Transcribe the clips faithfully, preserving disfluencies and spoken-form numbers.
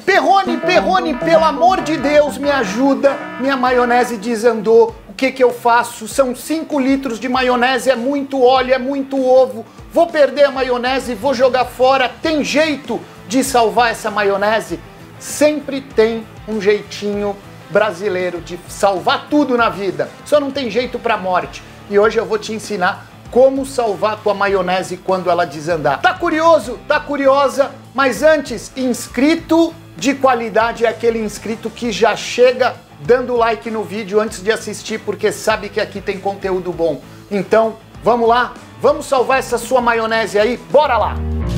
Perrone, Perrone, pelo amor de Deus, me ajuda, minha maionese desandou, o que que eu faço? São cinco litros de maionese, é muito óleo, é muito ovo, vou perder a maionese, vou jogar fora, tem jeito de salvar essa maionese? Sempre tem um jeitinho brasileiro de salvar tudo na vida, só não tem jeito pra morte. E hoje eu vou te ensinar como salvar a tua maionese quando ela desandar. Tá curioso? Tá curiosa? Mas antes, inscrito de qualidade é aquele inscrito que já chega dando like no vídeo antes de assistir, porque sabe que aqui tem conteúdo bom. Então, vamos lá? Vamos salvar essa sua maionese aí? Bora lá!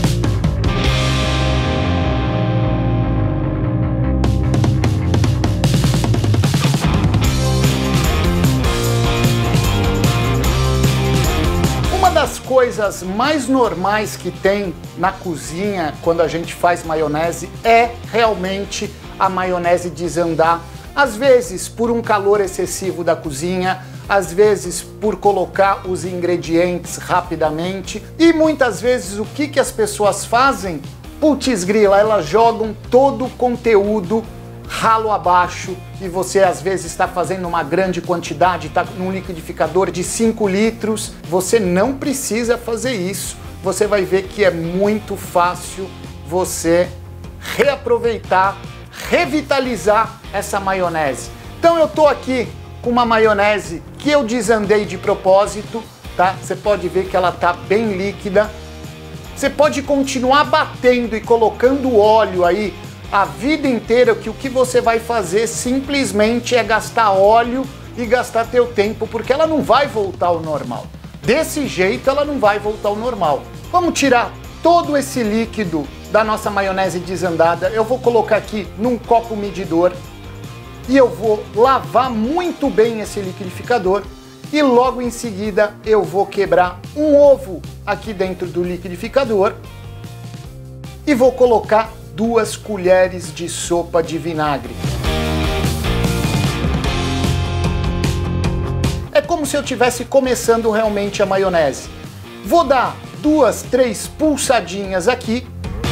As coisas mais normais que tem na cozinha quando a gente faz maionese é realmente a maionese desandar. Às vezes por um calor excessivo da cozinha, às vezes por colocar os ingredientes rapidamente e muitas vezes o que, que as pessoas fazem? Putz grila, elas jogam todo o conteúdo ralo abaixo e você às vezes está fazendo uma grande quantidade, está num liquidificador de cinco litros, você não precisa fazer isso. Você vai ver que é muito fácil você reaproveitar, revitalizar essa maionese. Então eu tô aqui com uma maionese que eu desandei de propósito, tá? Você pode ver que ela tá bem líquida. Você pode continuar batendo e colocando óleo aí a vida inteira, que o que você vai fazer simplesmente é gastar óleo e gastar teu tempo, porque ela não vai voltar ao normal. Desse jeito ela não vai voltar ao normal. Vamos tirar todo esse líquido da nossa maionese desandada. Eu vou colocar aqui num copo medidor e eu vou lavar muito bem esse liquidificador e logo em seguida eu vou quebrar um ovo aqui dentro do liquidificador e vou colocar duas colheres de sopa de vinagre. É como se eu estivesse começando realmente a maionese. Vou dar duas, três pulsadinhas aqui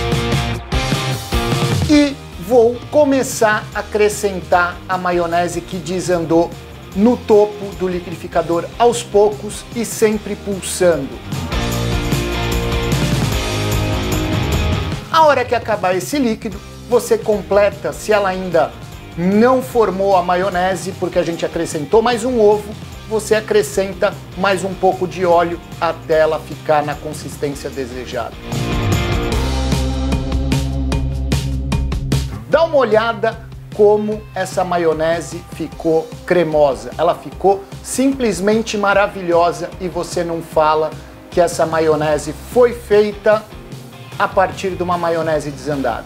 e vou começar a acrescentar a maionese que desandou no topo do liquidificador aos poucos e sempre pulsando. A hora que acabar esse líquido, você completa, se ela ainda não formou a maionese, porque a gente acrescentou mais um ovo, você acrescenta mais um pouco de óleo até ela ficar na consistência desejada. Dá uma olhada como essa maionese ficou cremosa. Ela ficou simplesmente maravilhosa e você não fala que essa maionese foi feita a partir de uma maionese desandada.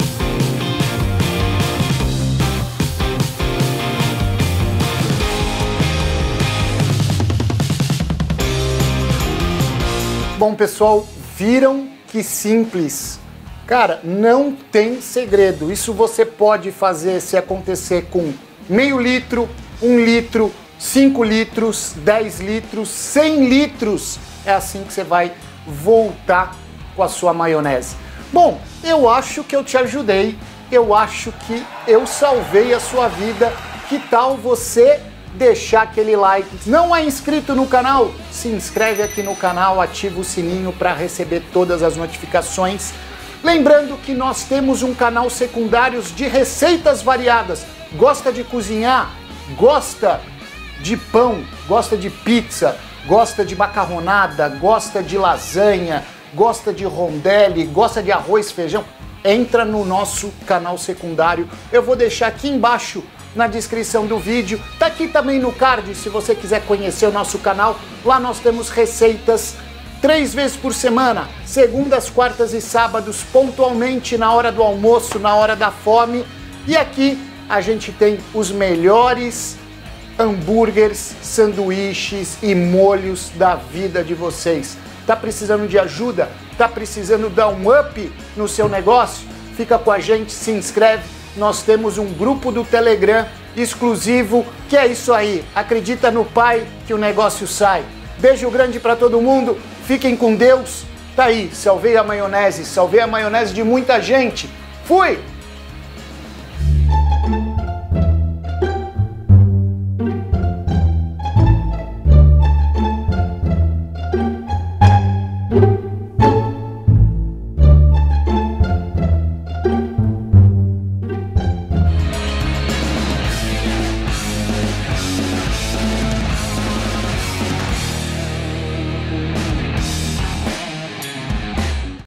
Bom, pessoal, viram que simples? Cara, não tem segredo. Isso você pode fazer se acontecer com meio litro, um litro, cinco litros, dez litros, cem litros. É assim que você vai voltar com a sua maionese. Bom, eu acho que eu te ajudei, eu acho que eu salvei a sua vida. Que tal você deixar aquele like? Não é inscrito no canal? Se inscreve aqui no canal, ativa o sininho para receber todas as notificações. Lembrando que nós temos um canal secundário de receitas variadas. Gosta de cozinhar? Gosta de pão? Gosta de pizza? Gosta de macarronada? Gosta de lasanha? Gosta de rondelli, gosta de arroz, feijão, entra no nosso canal secundário. Eu vou deixar aqui embaixo na descrição do vídeo. Tá aqui também no card se você quiser conhecer o nosso canal. Lá nós temos receitas três vezes por semana, segundas, quartas e sábados, pontualmente na hora do almoço, na hora da fome. E aqui a gente tem os melhores hambúrgueres, sanduíches e molhos da vida de vocês. Tá precisando de ajuda? Tá precisando dar um up no seu negócio? Fica com a gente, se inscreve. Nós temos um grupo do Telegram exclusivo, que é isso aí. Acredita no Pai que o negócio sai. Beijo grande para todo mundo. Fiquem com Deus. Tá aí, salvei a maionese, salvei a maionese de muita gente. Fui!